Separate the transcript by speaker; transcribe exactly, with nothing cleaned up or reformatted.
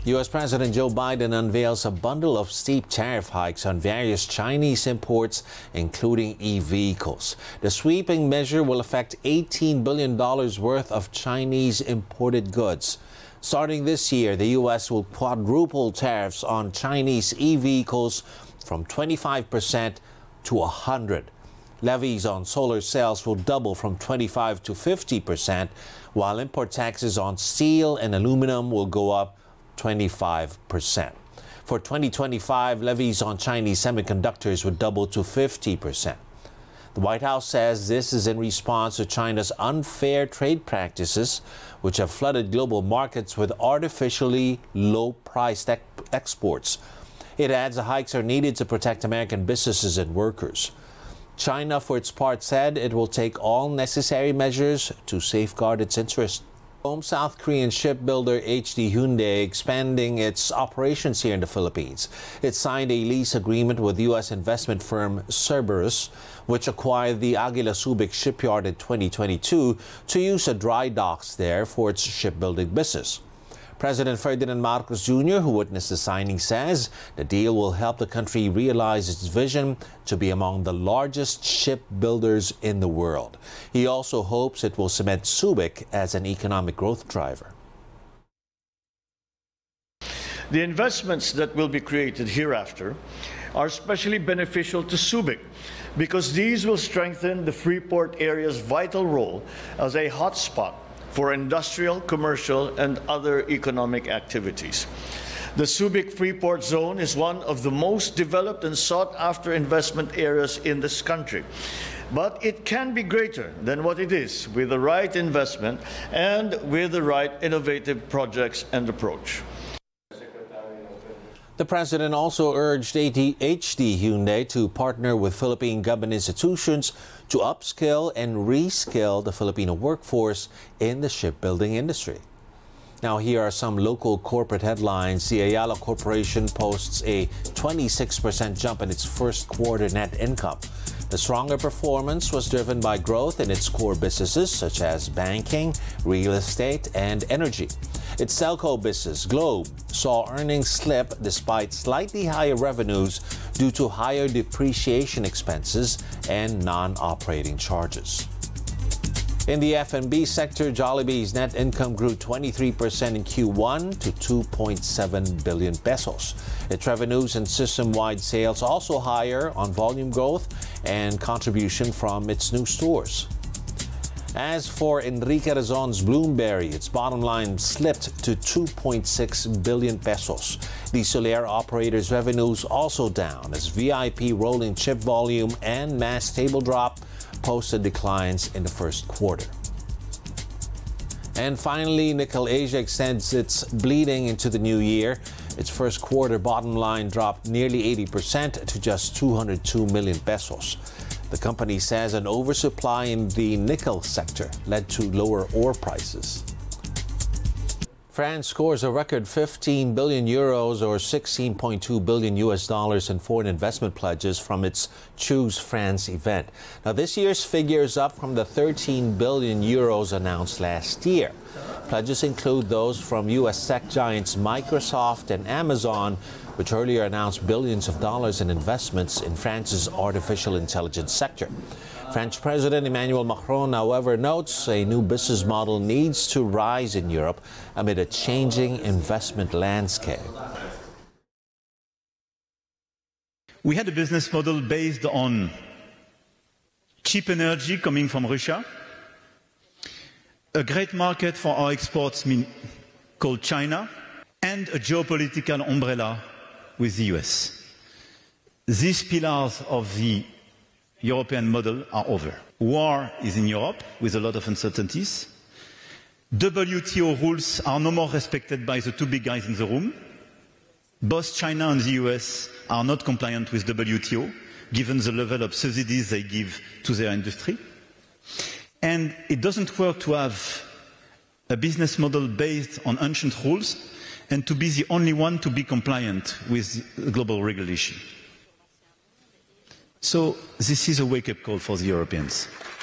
Speaker 1: U S President Joe Biden unveils a bundle of steep tariff hikes on various Chinese imports, including e-vehicles. The sweeping measure will affect eighteen billion dollars worth of Chinese imported goods. Starting this year, the U S will quadruple tariffs on Chinese e-vehicles from twenty-five percent to one hundred percent. Levies on solar cells will double from twenty-five to fifty percent, while import taxes on steel and aluminum will go up twenty-five percent. For twenty twenty-five, levies on Chinese semiconductors would double to fifty percent. The White House says this is in response to China's unfair trade practices, which have flooded global markets with artificially low-priced ex exports. It adds the hikes are needed to protect American businesses and workers. China, for its part, said it will take all necessary measures to safeguard its interests. Home South Korean shipbuilder H D Hyundai expanding its operations here in the Philippines. It signed a lease agreement with U S investment firm Cerberus, which acquired the Aguila Subic shipyard in twenty twenty-two to use the dry docks there for its shipbuilding business. President Ferdinand Marcos Junior, who witnessed the signing, says the deal will help the country realize its vision to be among the largest shipbuilders in the world. He also hopes it will cement Subic as an economic growth driver.
Speaker 2: The investments that will be created hereafter are especially beneficial to Subic because these will strengthen the Freeport area's vital role as a hotspot for industrial, commercial, and other economic activities. The Subic Freeport Zone is one of the most developed and sought-after investment areas in this country. But it can be greater than what it is with the right investment and with the right innovative projects and approach.
Speaker 1: The president also urged H D Hyundai to partner with Philippine government institutions to upskill and reskill the Filipino workforce in the shipbuilding industry. Now, here are some local corporate headlines. The Ayala Corporation posts a twenty-six percent jump in its first quarter net income. The stronger performance was driven by growth in its core businesses such as banking, real estate, and energy. Its telco business, Globe, saw earnings slip despite slightly higher revenues due to higher depreciation expenses and non-operating charges. In the F and B sector, Jollibee's net income grew twenty-three percent in Q one to two point seven billion pesos. Its revenues and system-wide sales also higher on volume growth and contribution from its new stores. As for Enrique Razon's Bloomberry, its bottom line slipped to two point six billion pesos. The Soler operator's revenues also down as V I P rolling chip volume and mass table drop posted declines in the first quarter. And finally, Nickel Asia extends its bleeding into the new year. Its first quarter bottom line dropped nearly eighty percent to just two hundred two million pesos. The company says an oversupply in the nickel sector led to lower ore prices. France scores a record fifteen billion euros or sixteen point two billion U S dollars in foreign investment pledges from its Choose France event. Now, this year's figure is up from the thirteen billion euros announced last year. Pledges include those from U S tech giants Microsoft and Amazon, which earlier announced billions of dollars in investments in France's artificial intelligence sector. French President Emmanuel Macron, however, notes a new business model needs to rise in Europe amid a changing investment landscape.
Speaker 3: We had a business model based on cheap energy coming from Russia, a great market for our exports called China, and a geopolitical umbrella with the U S. These pillars of the European model are over. War is in Europe with a lot of uncertainties. W T O rules are no more respected by the two big guys in the room. Both China and the U S are not compliant with W T O, given the level of subsidies they give to their industry. And it doesn't work to have a business model based on ancient rules and to be the only one to be compliant with global regulation. So this is a wake-up call for the Europeans.